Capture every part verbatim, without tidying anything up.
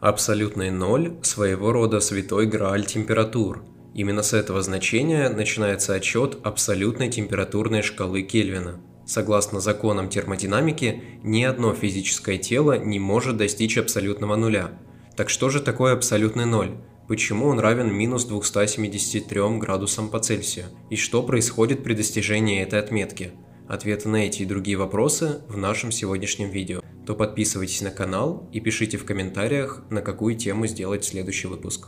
Абсолютный ноль – своего рода святой грааль температур. Именно с этого значения начинается отсчет абсолютной температурной шкалы Кельвина. Согласно законам термодинамики, ни одно физическое тело не может достичь абсолютного нуля. Так что же такое абсолютный ноль? Почему он равен минус двумстам семидесяти трём градусам по Цельсию? И что происходит при достижении этой отметки? Ответы на эти и другие вопросы в нашем сегодняшнем видео. То подписывайтесь на канал и пишите в комментариях, на какую тему сделать следующий выпуск.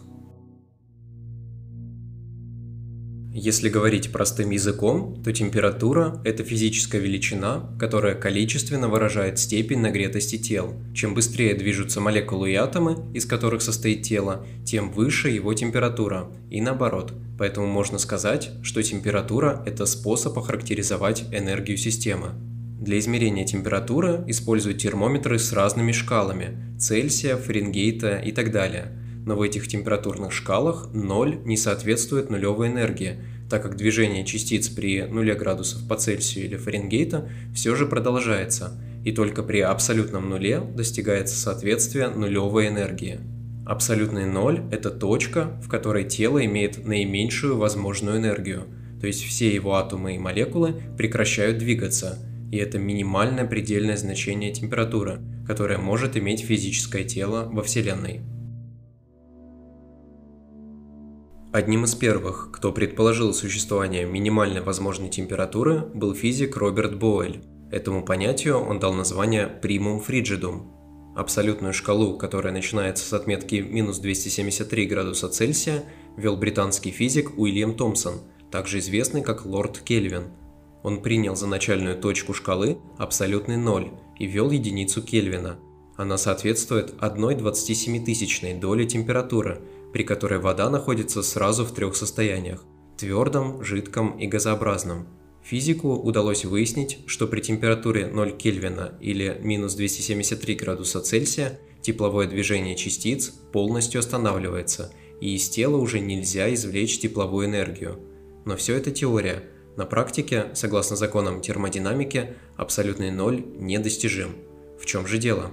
Если говорить простым языком, то температура – это физическая величина, которая количественно выражает степень нагретости тел. Чем быстрее движутся молекулы и атомы, из которых состоит тело, тем выше его температура, и наоборот. Поэтому можно сказать, что температура – это способ охарактеризовать энергию системы. Для измерения температуры используют термометры с разными шкалами – Цельсия, Фаренгейта и так далее. Но в этих температурных шкалах ноль не соответствует нулевой энергии, так как движение частиц при нуле градусов по Цельсию или Фаренгейта все же продолжается, и только при абсолютном нуле достигается соответствие нулевой энергии. Абсолютный ноль – это точка, в которой тело имеет наименьшую возможную энергию, то есть все его атомы и молекулы прекращают двигаться, и это минимальное предельное значение температуры, которое может иметь физическое тело во Вселенной. Одним из первых, кто предположил существование минимальной возможной температуры, был физик Роберт Бойль. Этому понятию он дал название primum frigidum. Абсолютную шкалу, которая начинается с отметки минус двести семьдесят три градуса Цельсия, ввел британский физик Уильям Томсон, также известный как Лорд Кельвин. Он принял за начальную точку шкалы абсолютный ноль и ввел единицу Кельвина. Она соответствует одной двадцатисемитысячной доле температуры, при которой вода находится сразу в трех состояниях – твердом, жидком и газообразном. Физику удалось выяснить, что при температуре ноль Кельвина или минус двести семьдесят три градуса Цельсия тепловое движение частиц полностью останавливается, и из тела уже нельзя извлечь тепловую энергию. Но все это теория. На практике, согласно законам термодинамики, абсолютный ноль недостижим. В чем же дело?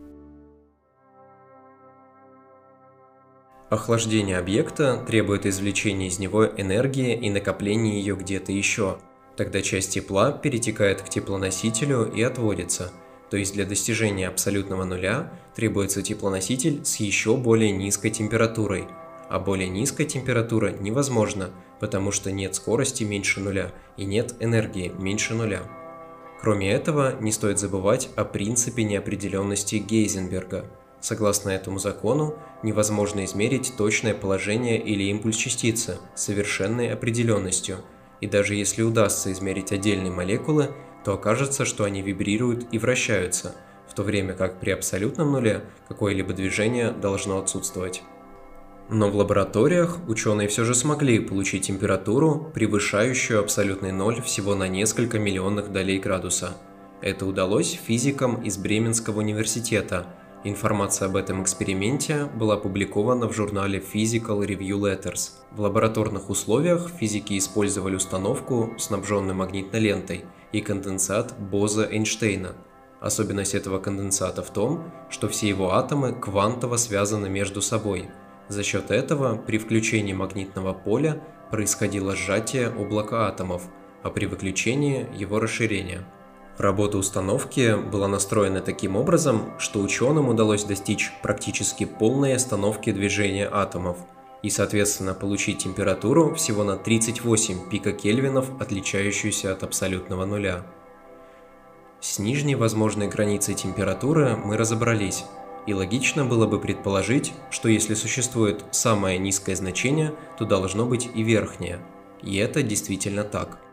Охлаждение объекта требует извлечения из него энергии и накопления ее где-то еще. Тогда часть тепла перетекает к теплоносителю и отводится. То есть для достижения абсолютного нуля требуется теплоноситель с еще более низкой температурой. А более низкая температура невозможна, потому что нет скорости меньше нуля и нет энергии меньше нуля. Кроме этого, не стоит забывать о принципе неопределенности Гейзенберга. Согласно этому закону, невозможно измерить точное положение или импульс частицы с совершенной определенностью, и даже если удастся измерить отдельные молекулы, то окажется, что они вибрируют и вращаются, в то время как при абсолютном нуле какое-либо движение должно отсутствовать. Но в лабораториях ученые все же смогли получить температуру, превышающую абсолютный ноль всего на несколько миллионных долей градуса. Это удалось физикам из Бременского университета. Информация об этом эксперименте была опубликована в журнале Physical Review Letters. В лабораторных условиях физики использовали установку, снабженную магнитной лентой, и конденсат Боза-Эйнштейна. Особенность этого конденсата в том, что все его атомы квантово связаны между собой. За счет этого при включении магнитного поля происходило сжатие облака атомов, а при выключении его расширение. Работа установки была настроена таким образом, что ученым удалось достичь практически полной остановки движения атомов и, соответственно, получить температуру всего на тридцать восемь пикокельвинов, отличающуюся от абсолютного нуля. С нижней возможной границей температуры мы разобрались, и логично было бы предположить, что если существует самое низкое значение, то должно быть и верхнее. И это действительно так.